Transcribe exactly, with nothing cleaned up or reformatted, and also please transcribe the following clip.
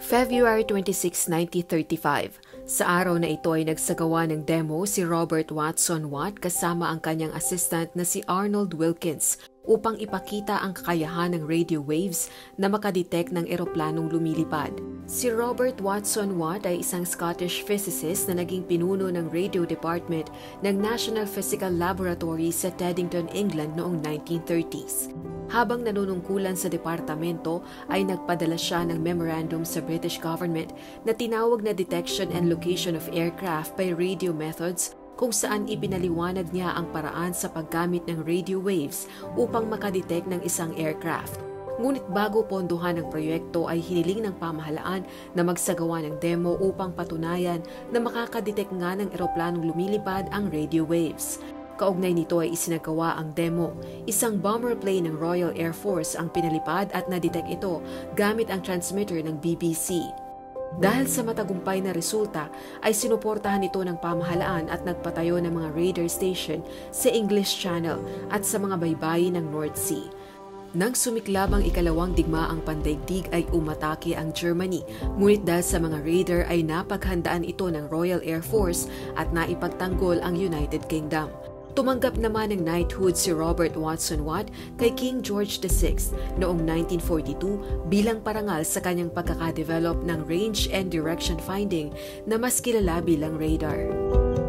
February twenty-sixth, nineteen thirty-five. Sa araw na ito ay nagsagawa ng demo si Robert Watson Watt kasama ang kanyang assistant na si Arnold Wilkins upang ipakita ang kakayahan ng radio waves na makadetect ng eroplanong lumilipad. Si Robert Watson Watt ay isang Scottish physicist na naging pinuno ng radio department ng National Physical Laboratory sa Teddington, England noong nineteen thirties. Habang nanunungkulan sa departamento ay nagpadala siya ng memorandum sa British government na tinawag na Detection and Location of Aircraft by Radio Methods, kung saan ipinaliwanag niya ang paraan sa paggamit ng radio waves upang makadetect ng isang aircraft. Ngunit bago pondohan ang proyekto ay hiniling ng pamahalaan na magsagawa ng demo upang patunayan na makakadetect nga ng eroplanong lumilipad ang radio waves. Kaugnay nito ay isinagawa ang demo. Isang bomber plane ng Royal Air Force ang pinalipad at na-detect ito gamit ang transmitter ng B B C. Dahil sa matagumpay na resulta ay sinuportahan ito ng pamahalaan at nagpatayo ng mga radar station sa English Channel at sa mga baybayin ng North Sea. Nang sumiklab ang ikalawang digmaang pandaigdig ay umatake ang Germany, ngunit dahil sa mga radar ay napaghandaan ito ng Royal Air Force at naipagtanggol ang United Kingdom. Tumanggap naman ng knighthood si Robert Watson Watt kay King George the sixth noong nineteen forty-two bilang parangal sa kanyang pagkakadevelop ng range and direction finding na mas kilala bilang radar.